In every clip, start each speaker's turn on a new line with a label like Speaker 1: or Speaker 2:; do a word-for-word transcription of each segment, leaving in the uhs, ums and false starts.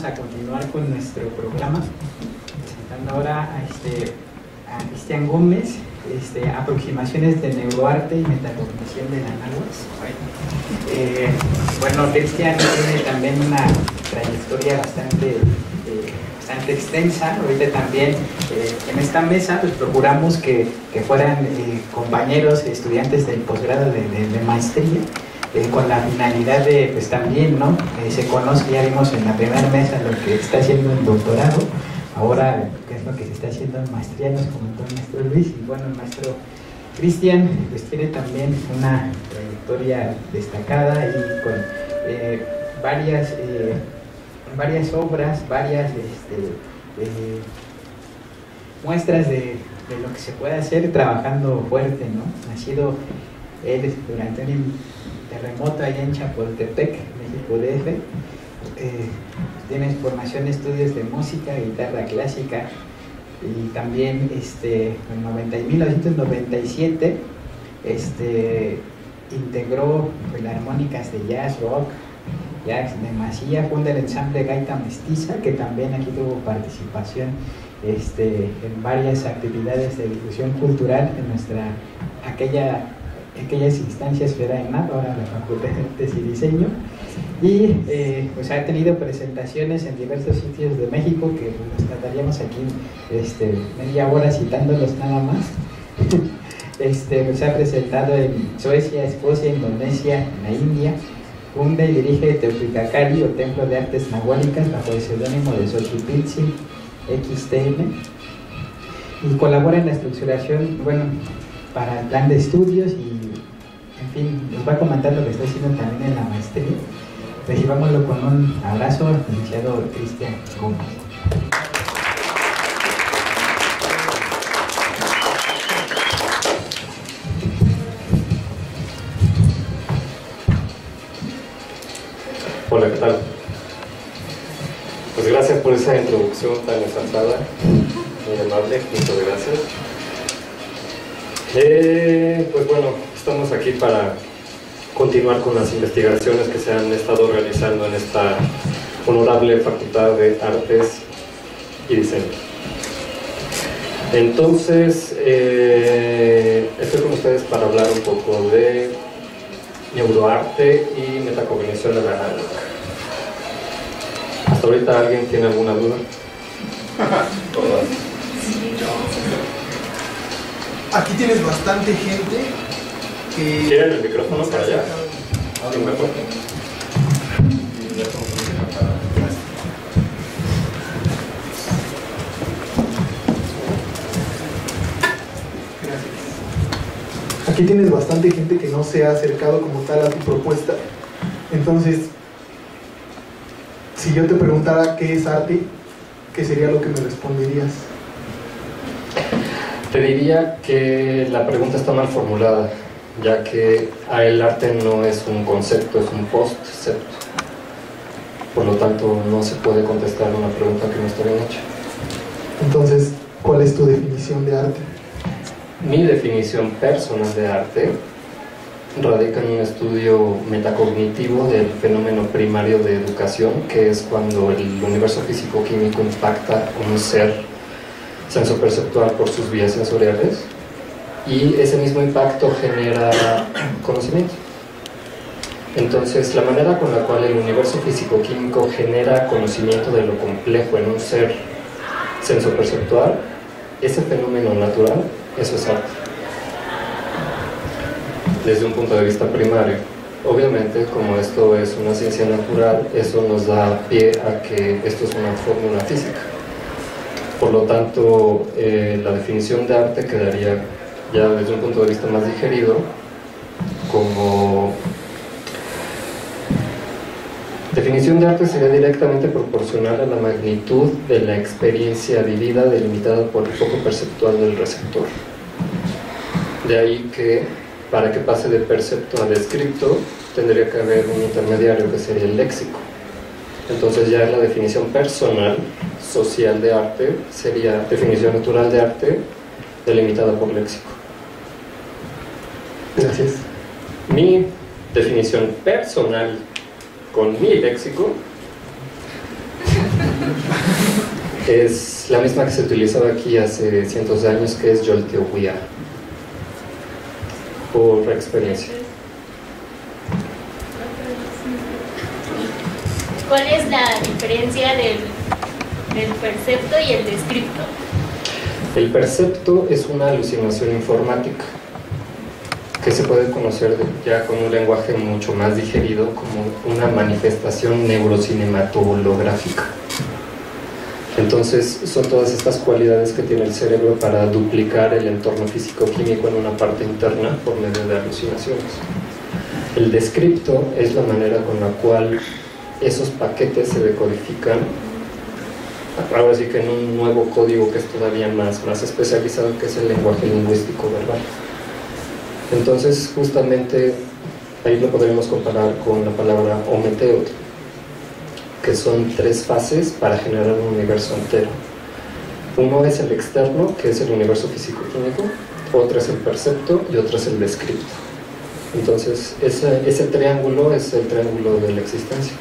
Speaker 1: vamos a continuar con nuestro programa, presentando ahora a, este, a Cristian Gómez, este, aproximaciones de neuroarte y metacognición de la náhuatl. Eh, bueno, Cristian tiene también una trayectoria bastante, eh, bastante extensa. Ahorita también eh, en esta mesa pues procuramos que, que fueran eh, compañeros, estudiantes del posgrado de, de, de maestría, Eh, con la finalidad de, pues también, ¿no? Eh, se conoce, ya vimos en la primera mesa lo que está haciendo el doctorado, ahora qué es lo que se está haciendo en maestría, nos comentó el maestro Luis, y bueno, el maestro Cristian pues tiene también una trayectoria destacada y con eh, varias, eh, varias obras, varias este, eh, muestras de, de lo que se puede hacer trabajando fuerte, ¿no? Ha sido él durante un terremoto allá en Chapultepec, México D F, eh, tiene formación de estudios de música, guitarra clásica, y también este, en mil novecientos noventa y siete este, integró filarmónicas de jazz, rock, jazz de Masía, funda el ensamble Gaita Mestiza, que también aquí tuvo participación este, en varias actividades de difusión cultural en nuestra aquella aquellas instancias que era en N A P, ahora la Facultad de Artes y Diseño, y eh, pues ha tenido presentaciones en diversos sitios de México que nos trataríamos aquí este, media hora citándolos nada más. Este, pues ha presentado en Suecia, Escocia, Indonesia, en la India, funda y dirige Teotihuacán o Templo de Artes Nahuálicas bajo el seudónimo de Xochipiltzin X T M, y colabora en la estructuración, bueno, para el plan de estudios y, en fin, nos va a comentar lo que está haciendo también en la maestría. Recibámoslo con un abrazo al licenciado Cristian Gómez.
Speaker 2: Hola, ¿qué tal? Pues gracias por esa introducción tan ensalzada, muy amable, muchas gracias. Eh, pues bueno, estamos aquí para continuar con las investigaciones que se han estado realizando en esta honorable Facultad de Artes y Diseño. Entonces, eh, estoy con ustedes para hablar un poco de neuroarte y metacognición de la náhuatl. ¿Hasta ahorita alguien tiene alguna duda?
Speaker 3: Aquí tienes bastante gente que...
Speaker 2: ¿Quieren el micrófono para allá? Sí, mejor.
Speaker 3: Aquí tienes bastante gente que no se ha acercado como tal a tu propuesta. Entonces, si yo te preguntara qué es arte, ¿qué sería lo que me responderías?
Speaker 2: Te diría que la pregunta está mal formulada, ya que el arte no es un concepto, es un postcepto. Por lo tanto, no se puede contestar una pregunta que no está bien hecha.
Speaker 3: Entonces, ¿cuál es tu definición de arte?
Speaker 2: Mi definición personal de arte radica en un estudio metacognitivo del fenómeno primario de educación, que es cuando el universo físico-químico impacta a un ser sensoperceptual por sus vías sensoriales, y ese mismo impacto genera conocimiento. Entonces, la manera con la cual el universo físico-químico genera conocimiento de lo complejo en un ser sensoperceptual, ese fenómeno natural, eso es arte. Desde un punto de vista primario. Obviamente, como esto es una ciencia natural, eso nos da pie a que esto es una fórmula física. Por lo tanto, eh, la definición de arte quedaría ya desde un punto de vista más digerido como definición de arte sería directamente proporcional a la magnitud de la experiencia vivida delimitada por el foco perceptual del receptor. De ahí que para que pase de percepto a descripto tendría que haber un intermediario que sería el léxico. Entonces ya la definición personal, social de arte sería definición natural de arte delimitada por léxico.
Speaker 3: Gracias.
Speaker 2: Mi definición personal con mi léxico es la misma que se utilizaba aquí hace cientos de años, que es Yolteoguía, por experiencia.
Speaker 4: ¿Cuál es la diferencia del, del percepto y el descripto?
Speaker 2: El percepto es una alucinación informática que se puede conocer ya con un lenguaje mucho más digerido como una manifestación neurocinematográfica. Entonces son todas estas cualidades que tiene el cerebro para duplicar el entorno físico-químico en una parte interna por medio de alucinaciones. El descripto es la manera con la cual esos paquetes se decodifican, ahora sí que en un nuevo código que es todavía más, más especializado, que es el lenguaje lingüístico verbal. Entonces justamente ahí lo podríamos comparar con la palabra ometeot, que son tres fases para generar un universo entero. Uno es el externo, que es el universo físico-químico, otro es el percepto y otro es el descripto. Entonces ese, ese triángulo es el triángulo de la existencia.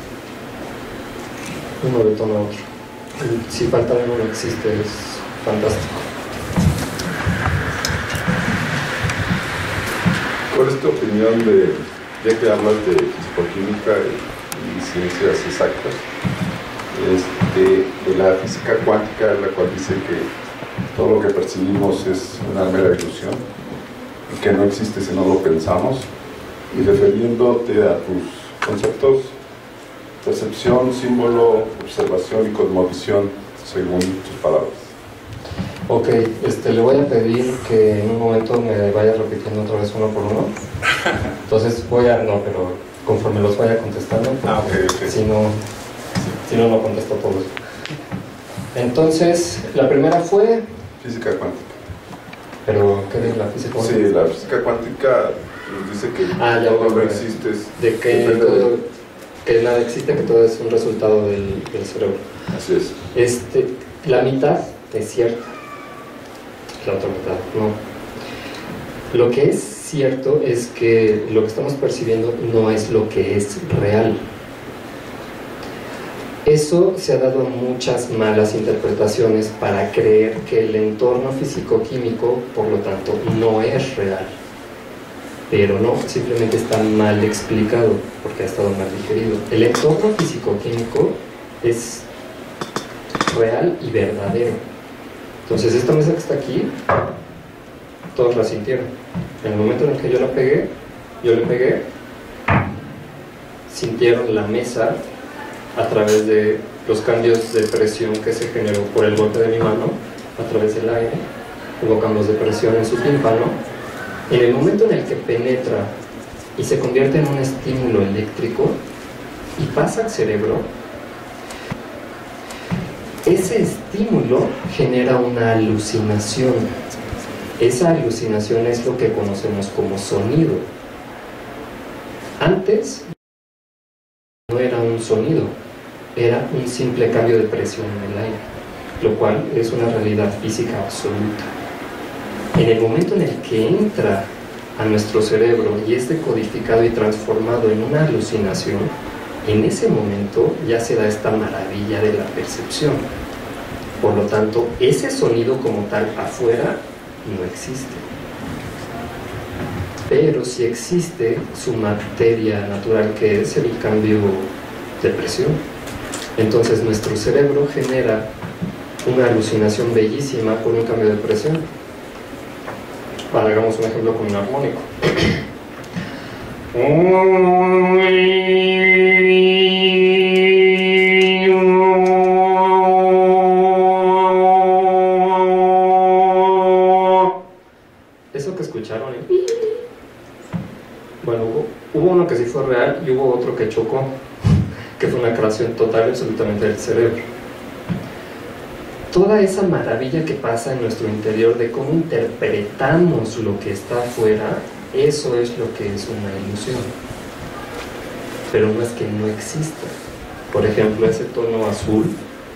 Speaker 2: Uno detona a otro. Y si falta uno no existe, es fantástico.
Speaker 5: ¿Cuál es tu opinión de, ya que hablas de fisicoquímica y ciencias exactas, este, de la física cuántica, la cual dice que todo lo que percibimos es una mera ilusión y que no existe si no lo pensamos, y refiriéndote a tus conceptos, percepción, símbolo, observación y cosmovisión, según tus palabras?
Speaker 2: Ok, este, le voy a pedir que en un momento me vaya repitiendo otra vez uno por uno. Entonces voy a, no, pero conforme los vaya contestando, porque
Speaker 5: ah, okay, okay.
Speaker 2: si no, si no, no contesto todos. Entonces, la primera fue...
Speaker 5: Física cuántica.
Speaker 2: ¿Pero qué es la física cuántica?
Speaker 5: Sí, la física cuántica dice que
Speaker 2: ah, ya,
Speaker 5: todo
Speaker 2: bueno,
Speaker 5: no existe.
Speaker 2: De que, todo, de... que nada existe, que todo es un resultado del, del cerebro.
Speaker 5: Así es.
Speaker 2: Este, la mitad es cierta. La otra mitad, no. Lo que es cierto es que lo que estamos percibiendo no es lo que es real. Eso se ha dado muchas malas interpretaciones para creer que el entorno físico-químico, por lo tanto, no es real. Pero no, simplemente está mal explicado porque ha estado mal digerido. El entorno físico-químico es real y verdadero. Entonces esta mesa que está aquí, todos la sintieron. En el momento en el que yo la pegué, yo le pegué, sintieron la mesa a través de los cambios de presión que se generó por el golpe de mi mano, a través del aire, hubo cambios de presión en su tímpano. En el momento en el que penetra y se convierte en un estímulo eléctrico y pasa al cerebro, ese estímulo genera una alucinación. Esa alucinación es lo que conocemos como sonido. Antes no era un sonido, era un simple cambio de presión en el aire, lo cual es una realidad física absoluta. En el momento en el que entra a nuestro cerebro y es decodificado y transformado en una alucinación, en ese momento ya se da esta maravilla de la percepción. Por lo tanto, ese sonido como tal afuera no existe. Pero sí existe su materia natural, que es el cambio de presión. Entonces nuestro cerebro genera una alucinación bellísima por un cambio de presión. Ahora hagamos un ejemplo con un armónico. Eso que escucharon, ¿eh? Bueno, hubo, hubo uno que sí fue real y hubo otro que chocó, que fue una creación total y absolutamente del cerebro. Toda esa maravilla que pasa en nuestro interior de cómo interpretamos lo que está afuera, eso es lo que es una ilusión. Pero no es que no exista. Por ejemplo, ese tono azul,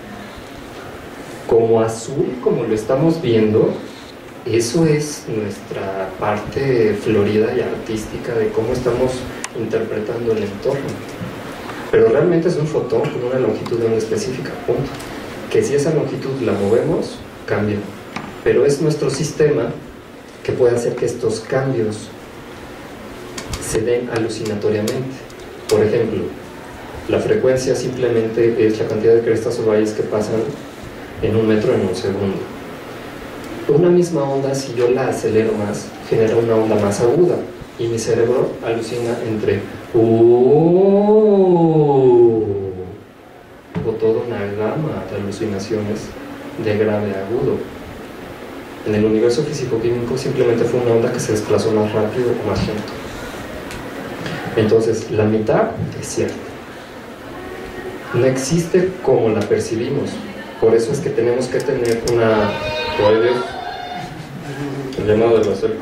Speaker 2: como azul, como lo estamos viendo, eso es nuestra parte florida y artística de cómo estamos interpretando el entorno. Pero realmente es un fotón con una longitud de onda específica, punto. que si esa longitud la movemos, cambia. Pero es nuestro sistema que puede hacer que estos cambios se den alucinatoriamente. Por ejemplo, la frecuencia simplemente es la cantidad de crestas o valles que pasan en un metro en un segundo. Una misma onda, si yo la acelero más, genera una onda más aguda y mi cerebro alucina entre ¡oh! o toda una gama de alucinaciones de grave a agudo. En el universo físico-químico simplemente fue una onda que se desplazó más rápido o más lento. Entonces, la mitad es cierta. No existe como la percibimos. Por eso es que tenemos que tener una... El llamado de la cerca.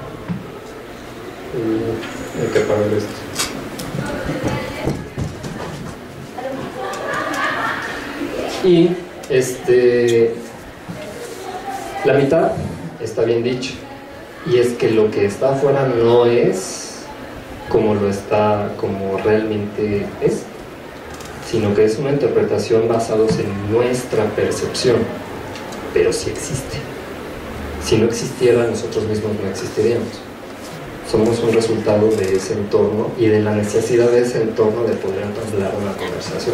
Speaker 2: Hay que apagar esto. Y este... la mitad está bien dicho. Y es que lo que está afuera no es como lo está, como realmente es, sino que es una interpretación basada en nuestra percepción, pero sí existe. Si no existiera, nosotros mismos no existiríamos. Somos un resultado de ese entorno y de la necesidad de ese entorno de poder entablar una conversación.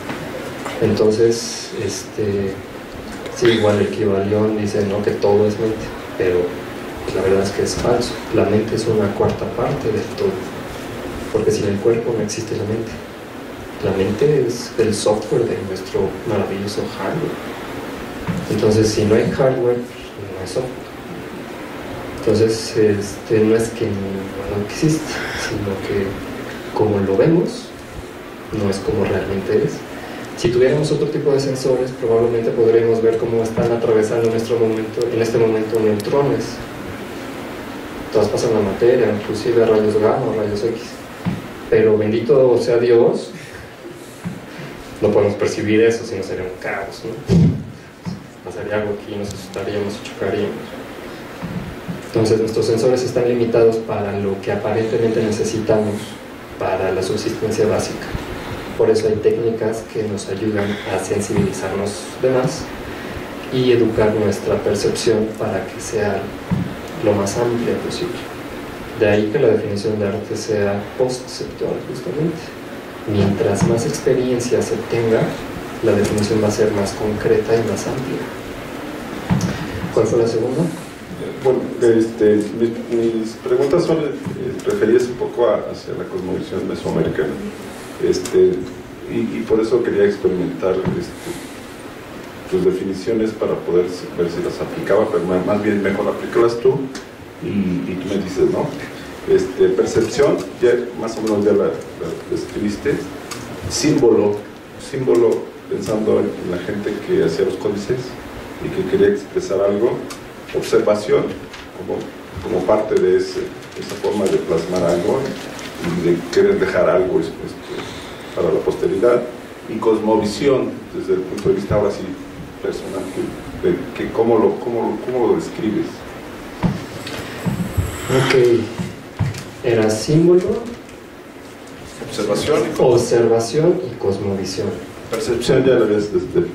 Speaker 2: Entonces, este, sí, igual el Kybalión dice, ¿no?, que todo es mente, pero la verdad es que es falso. La mente es una cuarta parte del todo, porque sin el cuerpo no existe la mente. La mente es el software de nuestro maravilloso hardware. Entonces, si no hay hardware, no hay software. Entonces, este, no es que no existe, sino que como lo vemos, no es como realmente es. Si tuviéramos otro tipo de sensores, probablemente podríamos ver cómo están atravesando en, nuestro momento, en este momento neutrones. Traspasan la materia, inclusive rayos gamma, rayos X. Pero bendito sea Dios, no podemos percibir eso, si no sería un caos, ¿no? Pasaría algo aquí, nos asustaríamos y chocaríamos. Entonces nuestros sensores están limitados para lo que aparentemente necesitamos para la subsistencia básica. Por eso hay técnicas que nos ayudan a sensibilizarnos de más y educar nuestra percepción para que sea lo más amplia posible. De ahí que la definición de arte sea postceptual, justamente. Mientras más experiencia se tenga, la definición va a ser más concreta y más amplia. ¿Cuál fue la segunda?
Speaker 5: Bueno, este, mis, mis preguntas son eh, referidas un poco a, hacia la cosmovisión mesoamericana. Este, y, y por eso quería experimentar este, tus definiciones para poder ver si las aplicaba, pero más, más bien mejor aplícalas tú y, y tú me dices, ¿no? Este, percepción, ya más o menos ya la, la describiste. Símbolo, símbolo pensando en, en la gente que hacía los códices y que quería expresar algo. Observación como, como parte de ese, esa forma de plasmar algo y de querer dejar algo este, para la posteridad. Y cosmovisión desde el punto de vista ahora sí personal, que, de, que cómo, lo, cómo, cómo lo describes.
Speaker 2: Ok, era símbolo,
Speaker 5: observación y,
Speaker 2: observación y cosmovisión.
Speaker 5: Percepción ya la ves desde...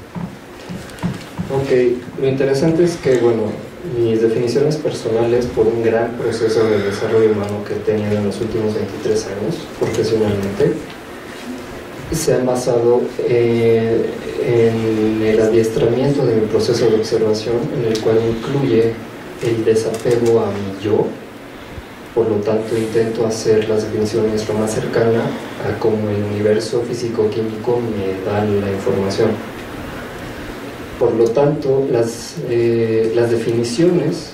Speaker 2: Ok, lo interesante es que, bueno, mis definiciones personales, por un gran proceso de desarrollo humano que he tenido en los últimos veintitrés años profesionalmente, se han basado eh, en el adiestramiento de mi proceso de observación, en el cual incluye el desapego a mi yo. Por lo tanto, intento hacer las definiciones lo más cercana a cómo el universo físico-químico me da la información. Por lo tanto, las, eh, las definiciones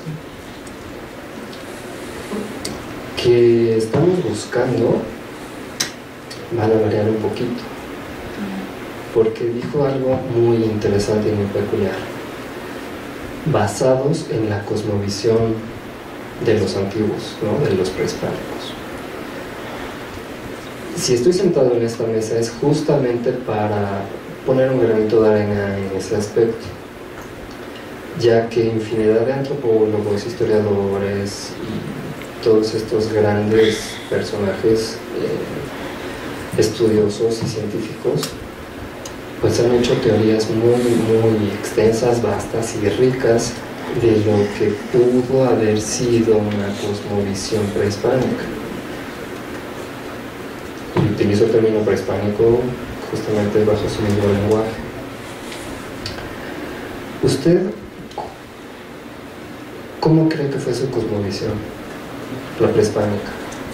Speaker 2: que estamos buscando van a variar un poquito, porque dijo algo muy interesante y muy peculiar, basados en la cosmovisión de los antiguos, ¿no?, de los prehispánicos. Si estoy sentado en esta mesa es justamente para poner un granito de arena en ese aspecto, ya que infinidad de antropólogos, historiadores y todos estos grandes personajes eh, estudiosos y científicos pues han hecho teorías muy, muy extensas, vastas y ricas de lo que pudo haber sido una cosmovisión prehispánica. Y utilizo el término prehispánico justamente bajo su mismo lenguaje. ¿Usted cómo cree que fue su cosmovisión, la prehispánica?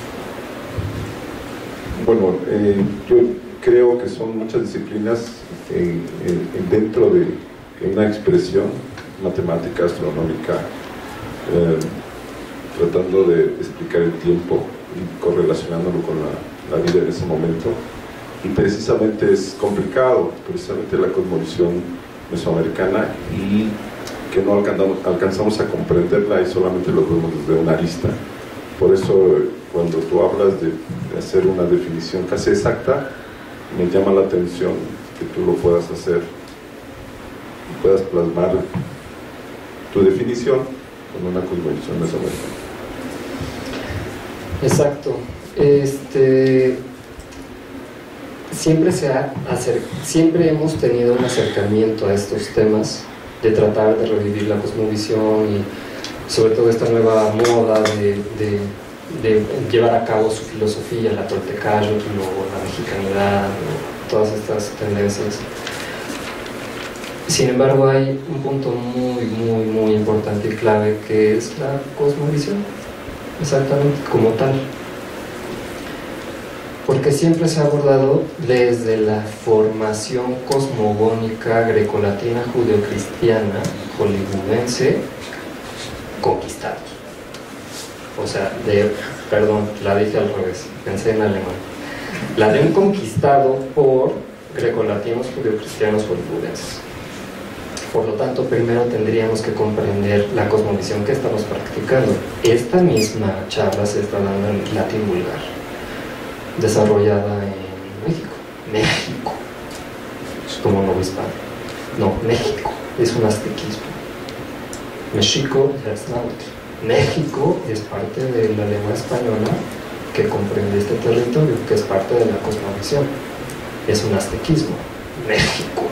Speaker 5: Bueno, eh, yo creo que son muchas disciplinas en, en, dentro de una expresión matemática, astronómica, eh, tratando de explicar el tiempo y correlacionándolo con la, la vida en ese momento. Y precisamente es complicado, precisamente la cosmovisión mesoamericana, y que no alcanzamos, alcanzamos a comprenderla y solamente lo vemos desde una arista. Por eso, cuando tú hablas de, de hacer una definición casi exacta, me llama la atención que tú lo puedas hacer y puedas plasmar tu definición con una cosmovisión mesoamericana.
Speaker 2: Exacto. Este, siempre, se ha acer, siempre hemos tenido un acercamiento a estos temas de tratar de revivir la cosmovisión y sobre todo esta nueva moda de, de, de llevar a cabo su filosofía, la toltecayo, la mexicanidad, todas estas tendencias. Sin embargo, hay un punto muy, muy, muy importante y clave, que es la cosmovisión, exactamente como tal. Porque siempre se ha abordado desde la formación cosmogónica grecolatina judeocristiana hollywoodense conquistados. O sea, de, perdón, la dije al revés, pensé en alemán. La de un conquistado por grecolatinos judeocristianos hollywoodenses. Por lo tanto, primero tendríamos que comprender la cosmovisión que estamos practicando. Esta misma charla se está dando en latín vulgar, desarrollada en México. México, como no hispano. No, México, es un aztequismo. México es náutico. México es parte de la lengua española que comprende este territorio, que es parte de la cosmovisión. Es un aztequismo. México.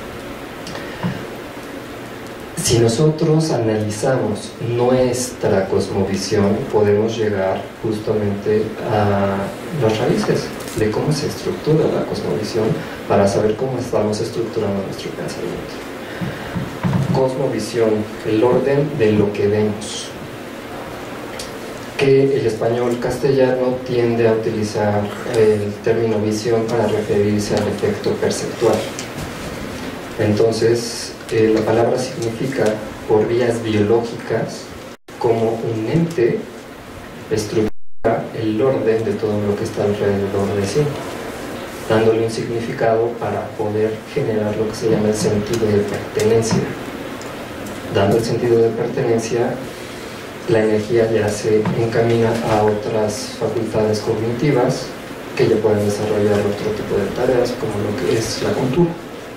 Speaker 2: Si nosotros analizamos nuestra cosmovisión, podemos llegar justamente a las raíces de cómo se estructura la cosmovisión para saber cómo estamos estructurando nuestro pensamiento. Cosmovisión, el orden de lo que vemos. Que el español castellano tiende a utilizar el término visión para referirse al efecto perceptual. Entonces, Eh, la palabra significa, por vías biológicas, como un ente estructura el orden de todo lo que está alrededor de sí, dándole un significado para poder generar lo que se llama el sentido de pertenencia. Dando el sentido de pertenencia, la energía ya se encamina a otras facultades cognitivas que ya pueden desarrollar otro tipo de tareas, como lo que es la cultura.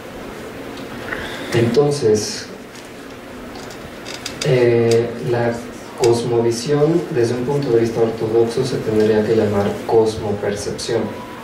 Speaker 2: Entonces, eh, la cosmovisión, desde un punto de vista ortodoxo, se tendría que llamar cosmopercepción.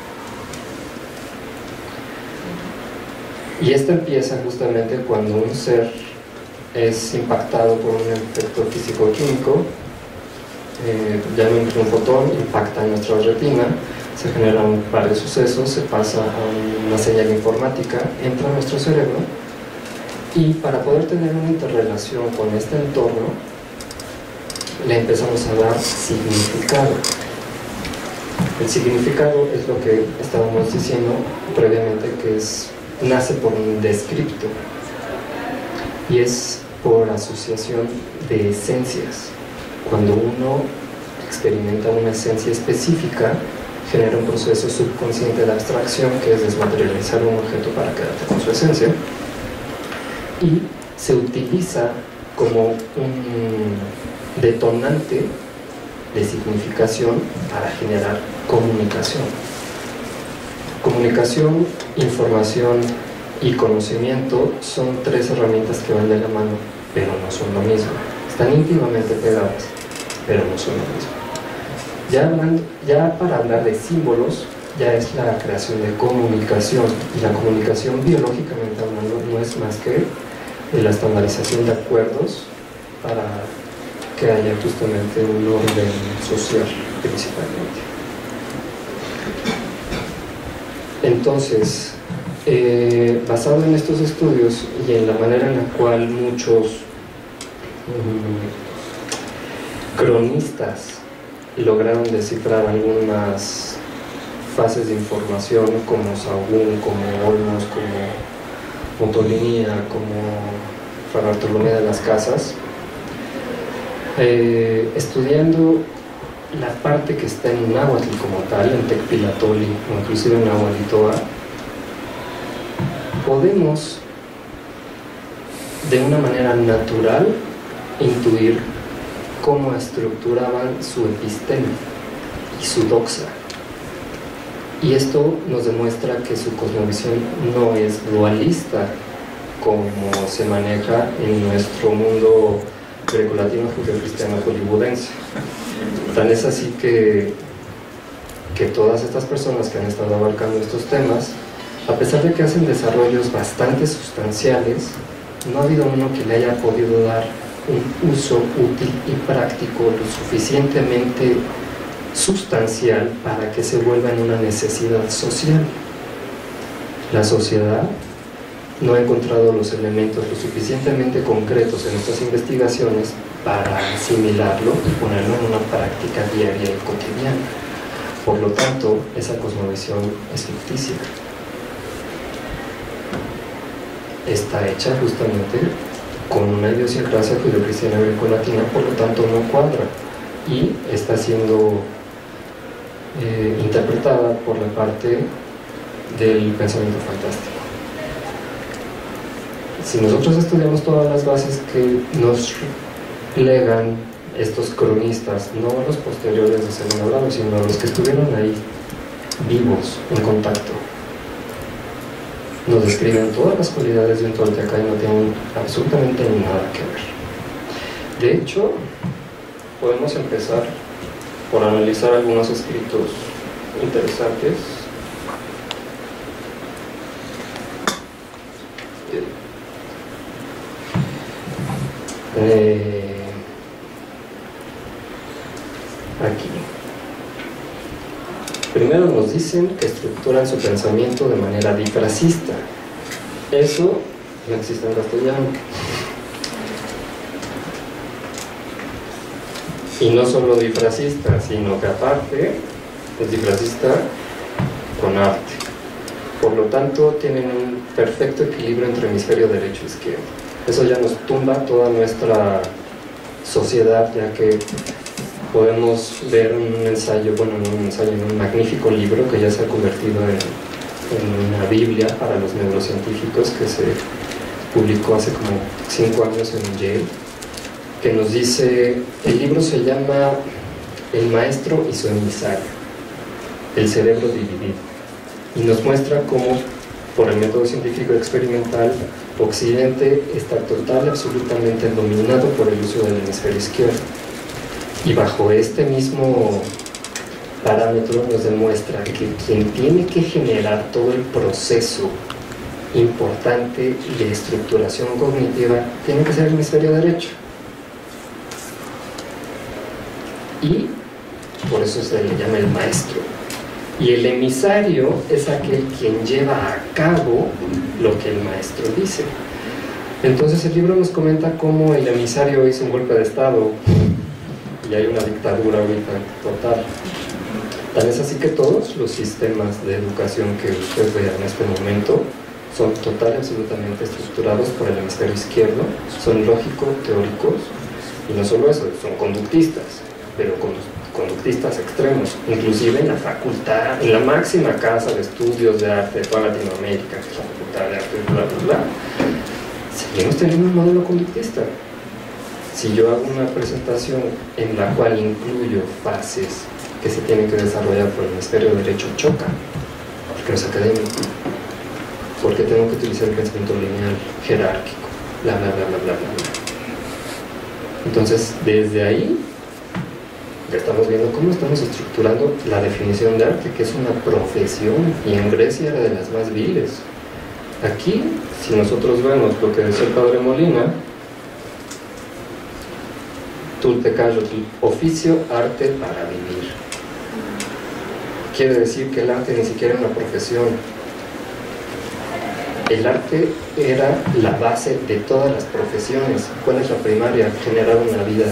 Speaker 2: Y esta empieza justamente cuando un ser es impactado por un efecto físico-químico, eh, llamémoslo un fotón, impacta en nuestra retina, se generan un par de sucesos, se pasa a una señal informática, entra a nuestro cerebro, y para poder tener una interrelación con este entorno, le empezamos a dar significado. El significado es lo que estábamos diciendo previamente, que es, nace por un descripto, y es por asociación de esencias. Cuando uno experimenta una esencia específica, genera un proceso subconsciente de abstracción, que es desmaterializar un objeto para quedarte con su esencia, y se utiliza como un detonante de significación para generar comunicación. Comunicación, información y conocimiento son tres herramientas que van de la mano, pero no son lo mismo. Están íntimamente pegadas, pero no son lo mismo. Ya, hablando, ya para hablar de símbolos, ya es la creación de comunicación, y la comunicación biológicamente hablando no es más que la estandarización de acuerdos para que haya justamente un orden social principalmente. Entonces, eh, basado en estos estudios y en la manera en la cual muchos um, cronistas lograron descifrar algunas fases de información como Sahagún, como Olmos, como Motolinía, como Fray Bartolomé de las Casas, eh, estudiando la parte que está en náhuatl como tal, en Tecpilatoli o inclusive en Nahualitoa, podemos de una manera natural intuir cómo estructuraban su epistema y su doxa. Y esto nos demuestra que su cosmovisión no es dualista como se maneja en nuestro mundo grecolatino judeocristiano hollywoodense. Tan es así que, que todas estas personas que han estado abarcando estos temas, a pesar de que hacen desarrollos bastante sustanciales, no ha habido uno que le haya podido dar un uso útil y práctico lo suficientemente sustancial para que se vuelva en una necesidad social. La sociedad no ha encontrado los elementos lo suficientemente concretos en estas investigaciones para asimilarlo y ponerlo en una práctica diaria y cotidiana. Por lo tanto, esa cosmovisión es ficticia. Está hecha justamente con una idiosincrasia judeocristiana grecolatina, por lo tanto no cuadra y está siendo eh, interpretada por la parte del pensamiento fantástico. Si nosotros estudiamos todas las bases que nos legan estos cronistas, no los posteriores de segundo grado, sino los que estuvieron ahí vivos, en contacto, nos describen todas las cualidades de un tolteca y no tienen absolutamente nada que ver. De hecho, podemos empezar por analizar algunos escritos interesantes. Eh, aquí. Primero nos dicen que estructuran su pensamiento de manera difrasista. Eso no existe en castellano. Y no solo difrasista, sino que aparte es difrasista con arte. Por lo tanto, tienen un perfecto equilibrio entre hemisferio derecho e izquierdo. Eso ya nos tumba toda nuestra sociedad, ya que podemos ver un ensayo, bueno, no un ensayo, en un magnífico libro que ya se ha convertido en, en una Biblia para los neurocientíficos, que se publicó hace como cinco años en Yale, que nos dice, el libro se llama El maestro y su emisario, el cerebro dividido, y nos muestra cómo, por el método científico experimental, Occidente está total y absolutamente dominado por el uso del hemisferio izquierdo. Y bajo este mismo parámetro nos demuestra que quien tiene que generar todo el proceso importante de estructuración cognitiva tiene que ser el hemisferio derecho. Y por eso se le llama el maestro. Y el emisario es aquel quien lleva a cabo lo que el maestro dice. Entonces el libro nos comenta cómo el emisario hizo un golpe de estado y hay una dictadura ahorita total. Tal es así que todos los sistemas de educación que usted vea en este momento son total y absolutamente estructurados por el hemisferio izquierdo, son lógico-teóricos, y no solo eso, son conductistas, pero conductistas extremos, inclusive en la facultad, en la máxima casa de estudios de arte de toda Latinoamérica, que es la Facultad de Arte, bla, bla, bla, seguimos teniendo un modelo conductista. Si yo hago una presentación en la cual incluyo fases que se tienen que desarrollar por el hemisferio derecho, choca, porque no es académico, porque tengo que utilizar el pensamiento lineal, jerárquico, bla, bla, bla, bla, bla, bla, bla. Entonces, desde ahí Ya estamos viendo cómo estamos estructurando la definición de arte, que es una profesión, y en Grecia era de las más viles. Aquí, si nosotros vemos lo que decía el padre Molina, Tultecayotl, oficio, arte para vivir. Quiere decir que el arte ni siquiera era una profesión. El arte era la base de todas las profesiones. ¿Cuál es la primaria? Generar una vida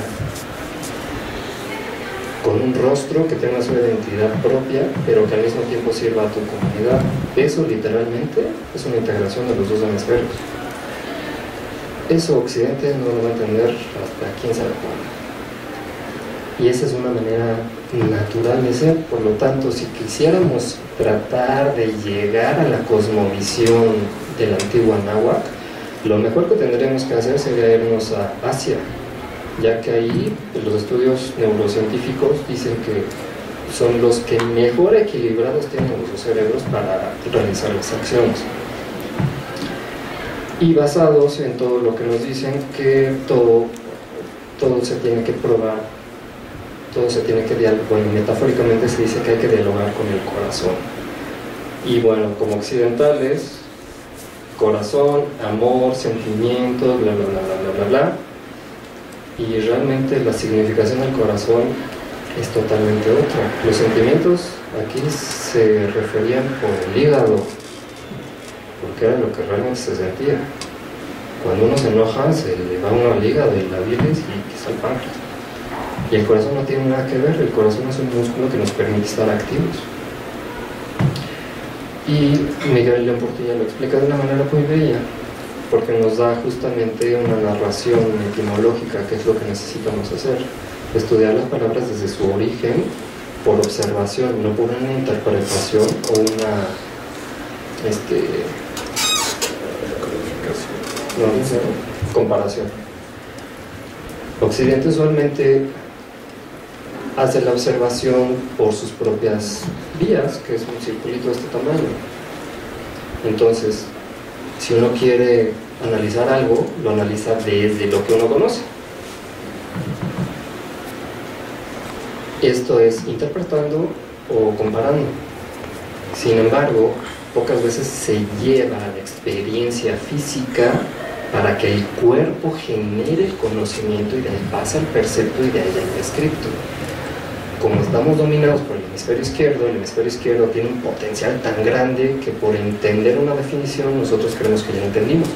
Speaker 2: con un rostro que tenga su identidad propia, pero que al mismo tiempo sirva a tu comunidad. Eso literalmente es una integración de los dos hemisferios. Eso Occidente no lo va a entender hasta quién sabe cuándo. Y esa es una manera natural de ser. Por lo tanto, si quisiéramos tratar de llegar a la cosmovisión del antiguo náhuatl, lo mejor que tendríamos que hacer sería irnos a Asia, ya que ahí los estudios neurocientíficos dicen que son los que mejor equilibrados tienen los cerebros para realizar las acciones. Y basados en todo lo que nos dicen que todo, todo se tiene que probar, todo se tiene que dialogar, bueno, metafóricamente se dice que hay que dialogar con el corazón. Y bueno, como occidentales, corazón, amor, sentimientos, bla, bla, bla, bla, bla, bla, bla. Y realmente la significación del corazón es totalmente otra. Los sentimientos aquí se referían por el hígado, porque era lo que realmente se sentía. Cuando uno se enoja, se le va uno al hígado y la bilis y quizá al páncreas. Y el corazón no tiene nada que ver. El corazón es un músculo que nos permite estar activos. Y Miguel León Portilla lo explica de una manera muy bella, porque nos da justamente una narración etimológica, que es lo que necesitamos hacer: estudiar las palabras desde su origen, por observación, no por una interpretación o una este, no, no, comparación. Occidente usualmente hace la observación por sus propias vías, que es un circulito de este tamaño. Entonces, si uno quiere analizar algo, lo analiza desde lo que uno conoce. Esto es interpretando o comparando. Sin embargo, pocas veces se lleva a la experiencia física para que el cuerpo genere el conocimiento y de ahí pasa el percepto y de ahí el descripto. Como estamos dominados por el hemisferio izquierdo, el hemisferio izquierdo tiene un potencial tan grande que por entender una definición nosotros creemos que ya la entendimos.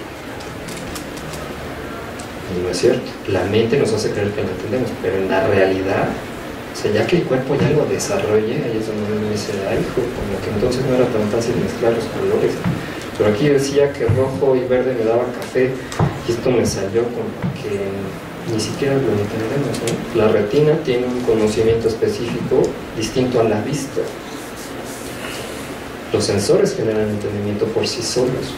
Speaker 2: Y no es cierto. La mente nos hace creer que la entendemos, pero en la realidad, o sea, ya que el cuerpo ya lo desarrolle, ahí es donde uno dice, ay, hijo, como que entonces no era tan fácil mezclar los colores. Pero aquí decía que rojo y verde me daba café, y esto me salió como que ni siquiera lo entendemos, ¿no? La retina tiene un conocimiento específico distinto a la vista. Los sensores generan entendimiento por sí solos.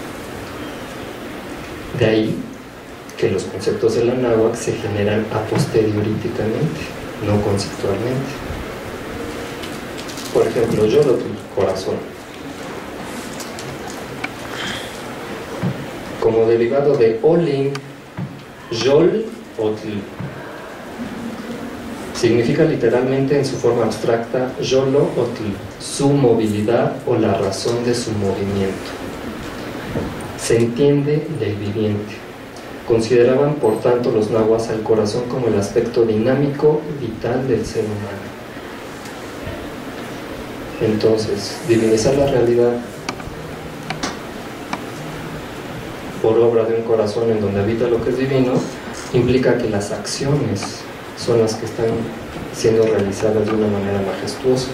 Speaker 2: De ahí que los conceptos de la náhuatl se generan a posterioríticamente, no conceptualmente. Por ejemplo, Yolotl, corazón. Como derivado de Olin, Yol, Otl. Significa literalmente en su forma abstracta Yolo Otl, su movilidad o la razón de su movimiento. Se entiende del viviente. Consideraban por tanto los nahuas al corazón como el aspecto dinámico, vital del ser humano. Entonces, divinizar la realidad por obra de un corazón en donde habita lo que es divino, implica que las acciones son las que están siendo realizadas de una manera majestuosa.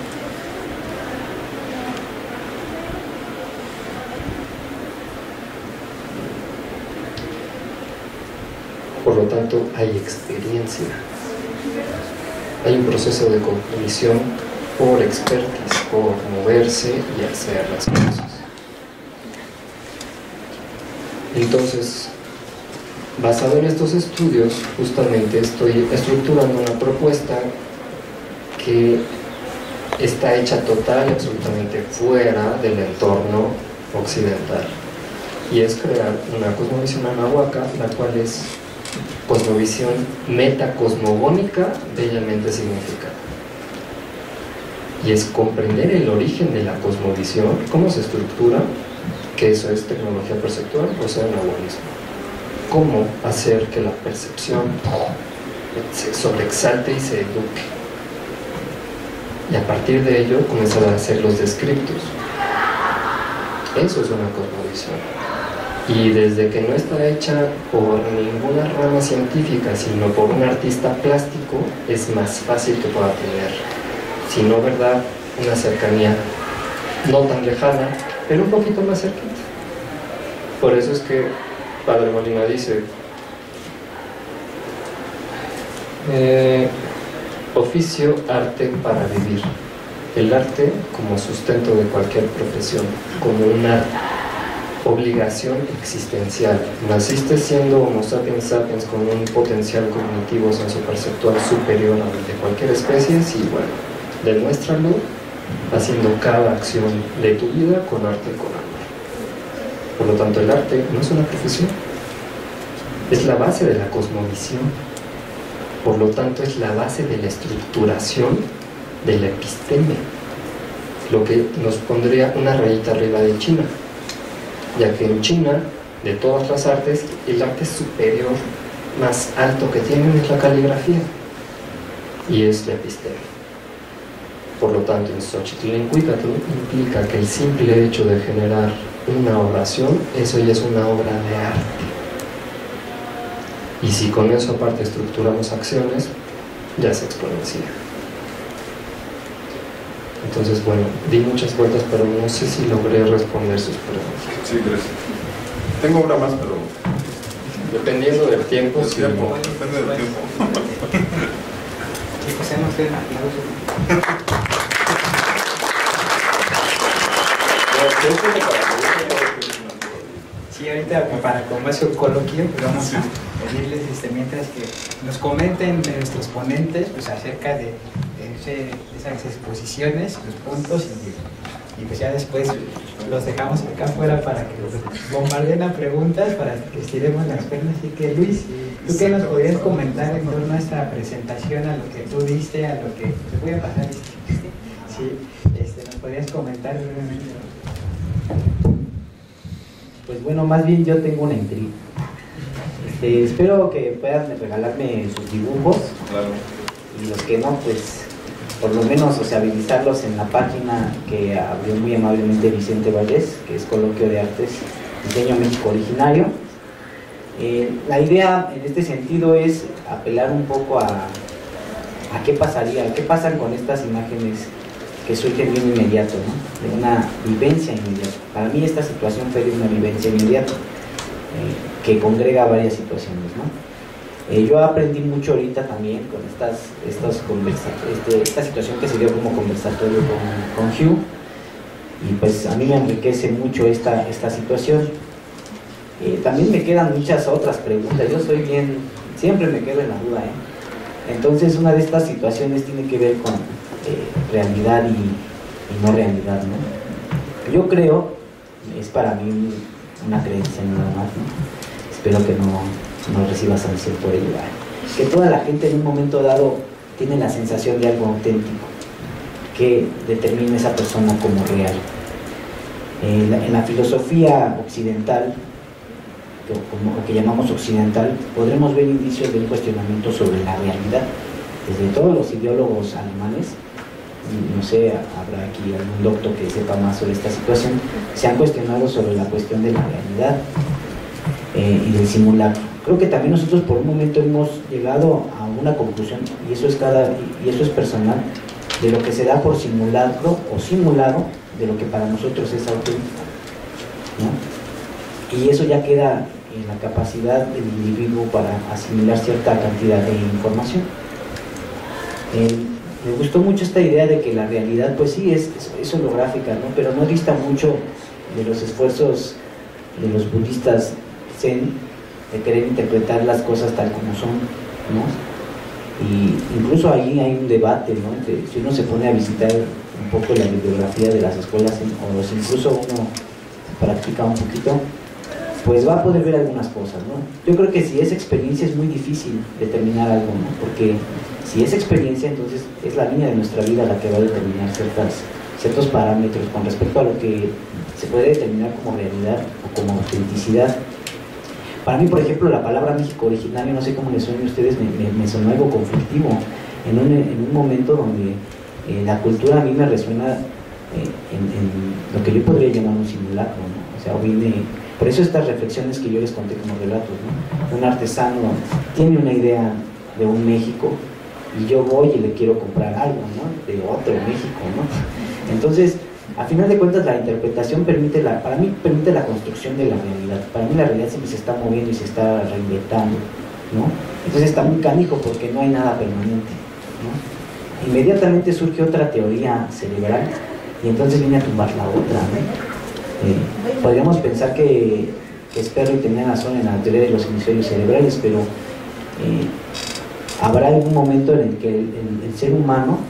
Speaker 2: Por lo tanto, hay experiencia. Hay un proceso de cognición por expertise, por moverse y hacer las cosas. Entonces, basado en estos estudios, justamente estoy estructurando una propuesta que está hecha total y absolutamente fuera del entorno occidental. Y es crear una cosmovisión anahuaca, la cual es cosmovisión metacosmogónica bellamente significada. Y es comprender el origen de la cosmovisión, cómo se estructura, que eso es tecnología perceptual, o sea, nahualismo. Cómo hacer que la percepción se sobreexalte y se eduque. Y a partir de ello comenzar a hacer los descriptos. Eso es una cosmovisión. Y desde que no está hecha por ninguna rama científica, sino por un artista plástico, es más fácil que pueda tener, si no verdad, una cercanía no tan lejana, pero un poquito más cerquita. Por eso es que Padre Molina dice, eh, oficio, arte para vivir. El arte como sustento de cualquier profesión, como una obligación existencial. Naciste siendo Homo sapiens sapiens con un potencial cognitivo sensoperceptual superior al de cualquier especie, y bueno, demuéstralo haciendo cada acción de tu vida con arte y con amor. Por lo tanto, el arte no es una profesión, es la base de la cosmovisión. Por lo tanto, es la base de la estructuración de la episteme, lo que nos pondría una rayita arriba de China, ya que en China, de todas las artes, el arte superior más alto que tienen es la caligrafía, y es la episteme. Por lo tanto, en Xochitl-Cuicatl implica que el simple hecho de generar una oración, eso ya es una obra de arte. Y si con eso aparte estructuramos acciones, ya se exponencia. Entonces, bueno, di muchas vueltas, pero no sé si logré responder sus preguntas.
Speaker 5: Sí, gracias. Tengo una más, pero...
Speaker 2: Dependiendo del tiempo,
Speaker 5: El
Speaker 2: sí,
Speaker 5: tiempo,
Speaker 2: no.
Speaker 5: depende del tiempo.
Speaker 1: Sí, pues hemos tenido un aplauso. Sí, ahorita para como es un coloquio, pues vamos a pedirles este, mientras que nos comenten nuestros ponentes pues, acerca de, de, ese, de esas exposiciones, los puntos, y, y pues ya después los dejamos acá afuera para que los bombardeen a preguntas, para que estiremos las piernas. Así que Luis, ¿tú qué nos podrías comentar en torno a esta presentación, a lo que tú diste, a lo que... Te voy a pasar esto. Sí, este, ¿nos podrías comentar brevemente?
Speaker 6: Pues bueno, más bien yo tengo una intriga. Este, espero que puedan regalarme sus dibujos.
Speaker 5: Claro.
Speaker 6: Y los que no, pues por lo menos sociabilizarlos en la página que abrió muy amablemente Vicente Vallés, que es Coloquio de Artes, Diseño México Originario. Eh, la idea en este sentido es apelar un poco a, a qué pasaría, qué pasan con estas imágenes que surgen de un inmediato, ¿no? De una vivencia inmediata. Para mí esta situación fue de una vivencia inmediata, eh, que congrega varias situaciones, ¿no? Eh, yo aprendí mucho ahorita también con estas, estas conversa este, esta situación que se dio como conversatorio con, con Hugh, y pues a mí me enriquece mucho esta, esta situación. Eh, también me quedan muchas otras preguntas, yo soy bien, siempre me quedo en la duda, ¿eh? Entonces una de estas situaciones tiene que ver con eh, realidad y, y no realidad, ¿no? Yo creo, es para mí una creencia nada más, ¿no? Espero que no, no reciba sanción por ello, ¿eh? Que toda la gente en un momento dado tiene la sensación de algo auténtico que determina esa persona como real. Eh, la, en la filosofía occidental, o, como, o que llamamos occidental, podremos ver indicios de un cuestionamiento sobre la realidad. Desde todos los ideólogos alemanes, no sé, habrá aquí algún doctor que sepa más sobre esta situación, se han cuestionado sobre la cuestión de la realidad eh, y del simulacro. Creo que también nosotros por un momento hemos llegado a una conclusión, y eso es, cada, y eso es personal, de lo que se da por simulacro o simulado de lo que para nosotros es auténtico, ¿no? Y eso ya queda en la capacidad del individuo para asimilar cierta cantidad de información. Eh, me gustó mucho esta idea de que la realidad, pues sí, es, es, es holográfica, ¿no? Pero no dista mucho de los esfuerzos de los budistas zen de querer interpretar las cosas tal como son, ¿no? Y incluso ahí hay un debate, ¿no? Que si uno se pone a visitar un poco la bibliografía de las escuelas, o si incluso uno practica un poquito, pues va a poder ver algunas cosas, ¿no? Yo creo que si es experiencia es muy difícil determinar algo, ¿no? Porque si es experiencia, entonces es la línea de nuestra vida la que va a determinar ciertas, ciertos parámetros con respecto a lo que se puede determinar como realidad o como autenticidad. Para mí, por ejemplo, la palabra México originario, no sé cómo les suena a ustedes, me, me, me sonó algo conflictivo, en un, en un momento donde eh, la cultura a mí me resuena eh, en, en lo que yo podría llamar un simulacro, ¿no? O sea, viene, por eso estas reflexiones que yo les conté como relatos, ¿no? Un artesano tiene una idea de un México y yo voy y le quiero comprar algo, ¿no? De otro México, ¿no? Entonces, a final de cuentas, la interpretación permite, la, para mí, permite la construcción de la realidad. Para mí la realidad siempre se está moviendo y se está reinventando, ¿no? Entonces está muy canijo porque no hay nada permanente, ¿no? Inmediatamente surge otra teoría cerebral y entonces viene a tumbar la otra, ¿no? Eh, podríamos pensar que, que Sperry tenía razón en la teoría de los hemisferios cerebrales, pero eh, habrá algún momento en el que el, el, el ser humano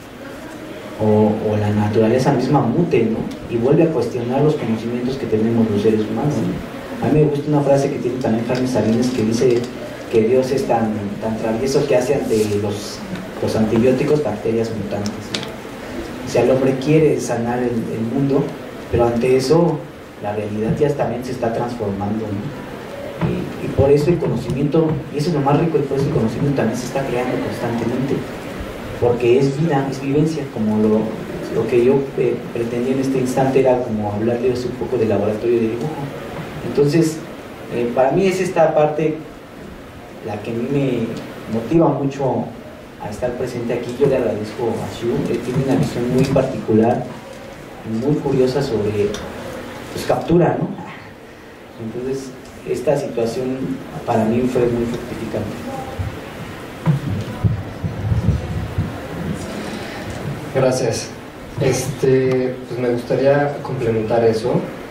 Speaker 6: O, o la naturaleza misma mute, ¿no? Y vuelve a cuestionar los conocimientos que tenemos los seres humanos, ¿no? A mí me gusta una frase que tiene también Jaime Sabines que dice que Dios es tan, tan travieso que hace ante los, los antibióticos bacterias mutantes, ¿no? O sea, el hombre quiere sanar el, el mundo, pero ante eso la realidad ya también se está transformando, ¿no? Y, y por eso el conocimiento, y eso es lo más rico, y por eso el conocimiento también se está creando constantemente, porque es vida, es vivencia, como lo, lo que yo eh, pretendía en este instante era como hablarles un poco del laboratorio de dibujo. Entonces, eh, para mí es esta parte la que a mí me motiva mucho a estar presente aquí. Yo le agradezco a Xu, él tiene una visión muy particular, muy curiosa sobre, pues, captura, ¿no? Entonces, esta situación para mí fue muy fructificante.
Speaker 2: Gracias. Este, pues me gustaría complementar eso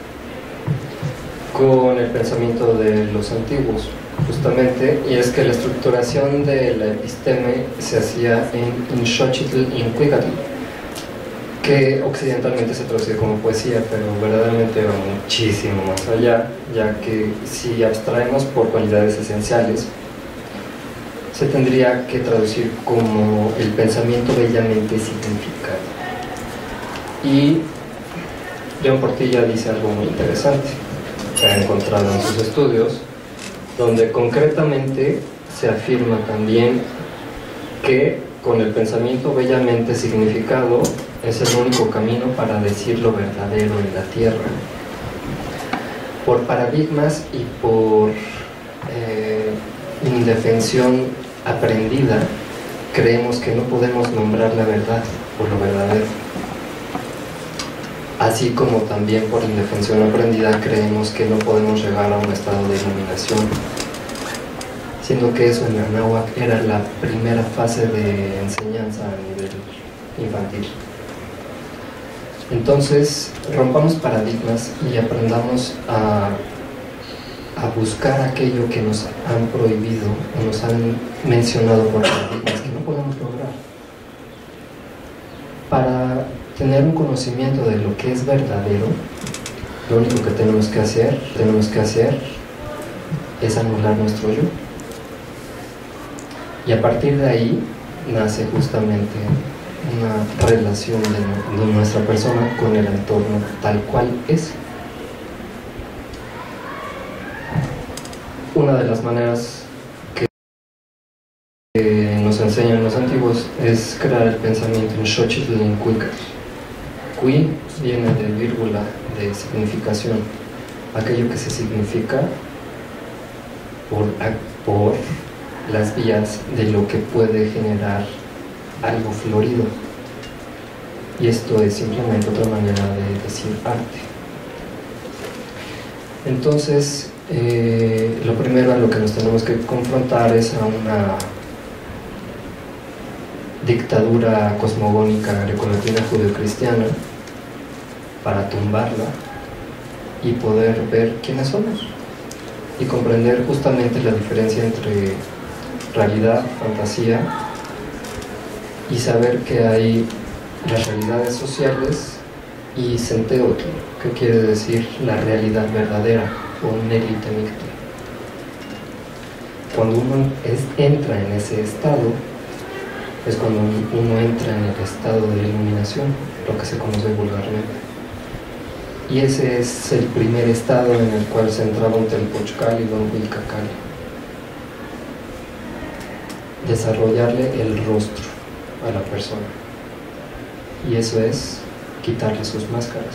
Speaker 2: con el pensamiento de los antiguos, justamente, y es que la estructuración de la episteme se hacía en Xochitl y en Cuicatl, que occidentalmente se traduce como poesía, pero verdaderamente va muchísimo más allá, ya que si abstraemos por cualidades esenciales, se tendría que traducir como el pensamiento bellamente significado. Y León Portilla dice algo muy interesante que ha encontrado en sus estudios, donde concretamente se afirma también que con el pensamiento bellamente significado es el único camino para decir lo verdadero en la tierra. Por paradigmas y por eh, indefensión aprendida, creemos que no podemos nombrar la verdad por lo verdadero. Así como también por indefensión aprendida creemos que no podemos llegar a un estado de iluminación, siendo que eso en la náhuatl era la primera fase de enseñanza a nivel infantil. Entonces, rompamos paradigmas y aprendamos a a buscar aquello que nos han prohibido o nos han mencionado por paradigmas que no podemos lograr. Para tener un conocimiento de lo que es verdadero, lo único que tenemos que hacer, tenemos que hacer es anular nuestro yo. Y a partir de ahí nace justamente una relación de, de nuestra persona con el entorno tal cual es. Una de las maneras que nos enseñan los antiguos es crear el pensamiento en Xochitl y en Cuicatl. Cui viene de vírgula, de significación, aquello que se significa por, por las vías de lo que puede generar algo florido. Y esto es simplemente otra manera de decir arte. Entonces, Eh, lo primero a lo que nos tenemos que confrontar es a una dictadura cosmogónica grecolatina judeocristiana para tumbarla y poder ver quiénes somos y comprender justamente la diferencia entre realidad, fantasía y saber que hay las realidades sociales y Senteotl, que quiere decir la realidad verdadera. o Neritenicte. Cuando uno es, entra en ese estado, es cuando uno entra en el estado de iluminación, lo que se conoce vulgarmente. Y ese es el primer estado en el cual se entraba un Telpochcali y un Huilcacali. Desarrollarle el rostro a la persona. Y eso es quitarle sus máscaras.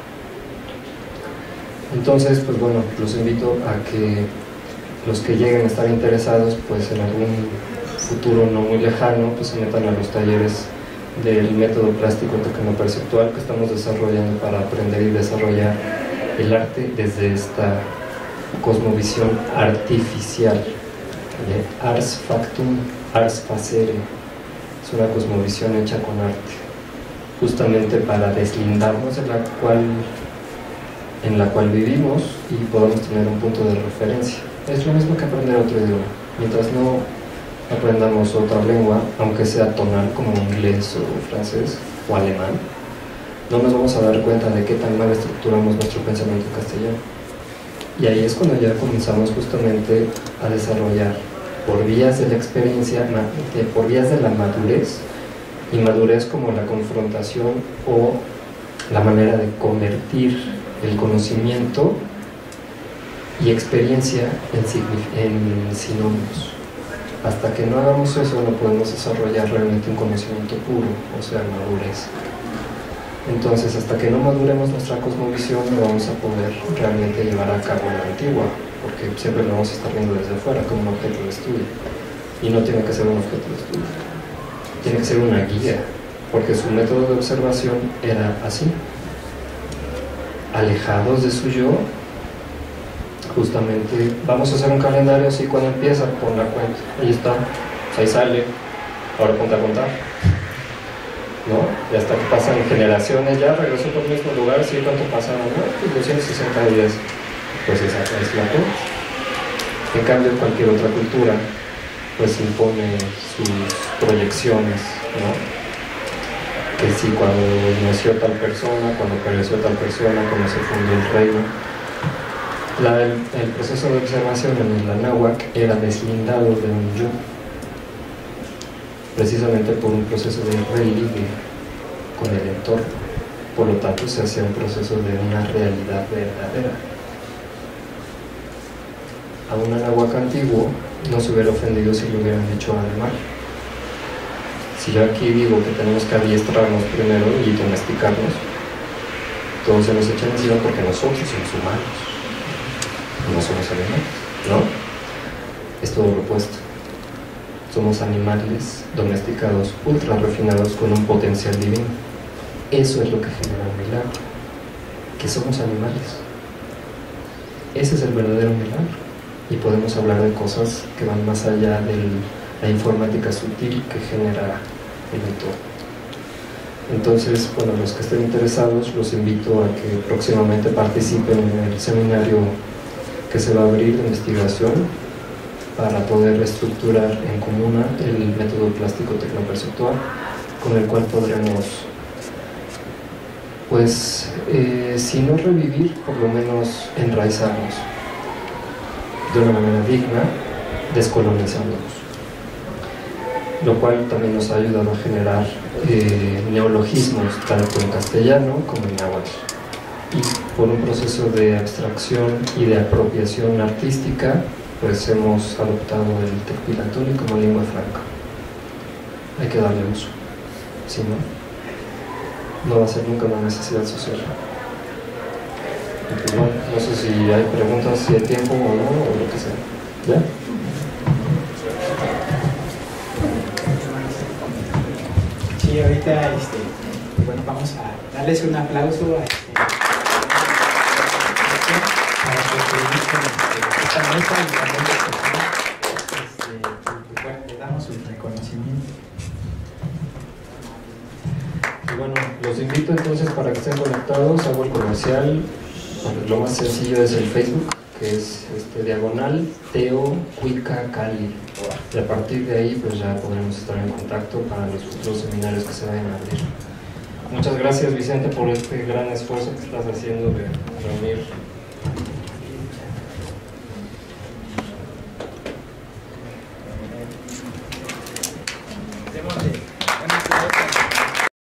Speaker 2: Entonces, pues bueno, los invito a que los que lleguen a estar interesados, pues en algún futuro no muy lejano, pues se metan a los talleres del método plástico tecnoperceptual que estamos desarrollando para aprender y desarrollar el arte desde esta cosmovisión artificial de ars factum, ars facere. Es una cosmovisión hecha con arte, justamente para deslindarnos de la cual, en la cual vivimos y podamos tener un punto de referencia. Es lo mismo que aprender otro idioma. Mientras no aprendamos otra lengua, aunque sea tonal como inglés o francés o alemán, no nos vamos a dar cuenta de qué tan mal estructuramos nuestro pensamiento castellano. Y ahí es cuando ya comenzamos justamente a desarrollar por vías de la experiencia, por vías de la madurez, y madurez como la confrontación o la manera de convertir el conocimiento y experiencia en, en sinónimos. Hasta que no hagamos eso no podemos desarrollar realmente un conocimiento puro, o sea, madurez. Entonces, hasta que no maduremos nuestra cosmovisión no vamos a poder realmente llevar a cabo la antigua, porque siempre lo vamos a estar viendo desde afuera como un objeto de estudio. Y no tiene que ser un objeto de estudio, tiene que ser una guía, porque su método de observación era así. Alejados de su yo, justamente, vamos a hacer un calendario así, cuando empieza, pon la cuenta, ahí está, pues ahí sale, ahora ponte a contar, ¿no? Y hasta que pasan generaciones, ya regresó por el mismo lugar, sí, ¿cuánto pasaron? ¿No? Pues doscientos sesenta días, pues esa es la cuenta. En cambio, cualquier otra cultura, pues impone sus proyecciones, ¿no? Que si cuando nació tal persona, cuando pereció tal persona, cuando se fundó el reino. La, el, el proceso de observación en el Anáhuac era deslindado de un yo, precisamente por un proceso de religue con el entorno. Por lo tanto, se hacía un proceso de una realidad verdadera. A un Anáhuac antiguo no se hubiera ofendido si le hubieran dicho animal. Si yo aquí digo que tenemos que adiestrarnos primero y domesticarnos, todos se nos echan encima porque nosotros somos humanos, no somos animales, ¿no? Es todo lo opuesto. Somos animales domesticados, ultra refinados con un potencial divino. Eso es lo que genera un milagro, que somos animales. Ese es el verdadero milagro. Y podemos hablar de cosas que van más allá de la informática sutil que genera el entorno. Entonces, bueno, los que estén interesados, los invito a que próximamente participen en el seminario que se va a abrir de investigación para poder estructurar en comuna el método plástico tecnoperceptual, con el cual podremos, pues, eh, si no revivir, por lo menos enraizarnos de una manera digna, descolonizándonos, lo cual también nos ha ayudado a generar eh, neologismos tanto en castellano como en náhuatl, y por un proceso de abstracción y de apropiación artística, pues hemos adoptado el tecpilatoli como lengua franca. Hay que darle uso, si no, no va a ser nunca una necesidad social. Pues bueno, no sé si hay preguntas, si hay tiempo o no, o lo que sea. ¿Ya?
Speaker 1: Sí, ahorita, este, bueno, vamos a darles un aplauso a, este, para que estuviste en esta mesa y también este, y, bueno, le damos un reconocimiento.
Speaker 2: Y bueno, los invito entonces para que estén conectados, hago el comercial. Lo más sencillo es el Facebook, que es este, diagonal Teo Cuica Cali. Y a partir de ahí pues ya podremos estar en contacto para los futuros seminarios que se vayan a abrir. Muchas gracias, Vicente, por este gran esfuerzo que estás haciendo de reunir